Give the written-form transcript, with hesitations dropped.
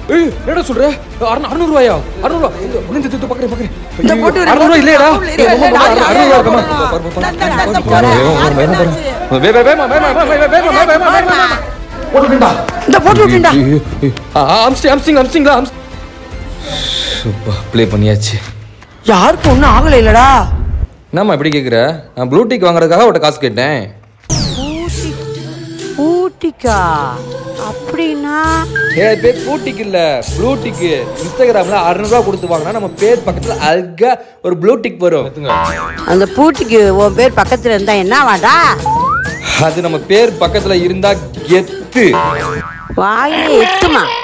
ஏய் என்னடா சொல்ற 600 ரூபாயா 600 ரூபாய் நின்னு திட்டு பாக்குறேன் இந்த போட்டு 600 ரூபாய் இல்லடா 600 ரூபாய் போட்டுடா இந்த போட்டு விட்டுடா அம்ஸ்டிங்களா சூப்பர் ப்ளே பண்ணியாச்சு யாருக்கு ஒன்றும் ஆகலை இல்லடா என்னம்மா இப்படி கேட்குற நான் ப்ளூ டிக் வாங்குறதுக்காக அவட்ட காசு கேட்டேன் ஊட்டிக்கா அப்படின்னா பேர் பூட்டிக் இல்ல ப்ளூ டிக் இன்ஸ்டாகிராம்ல 600 ரூபாய் கொடுத்து வாங்கினா நம்ம பேர் பக்கத்துல அழகா ஒரு ப்ளூ டிக் வரும் அந்த பூட்டிக்கு உன் பேர் பக்கத்துல இருந்தா என்ன வாடா அது நம்ம பேர் பக்கத்துல இருந்தா கெத்து வாயிலே எத்துமா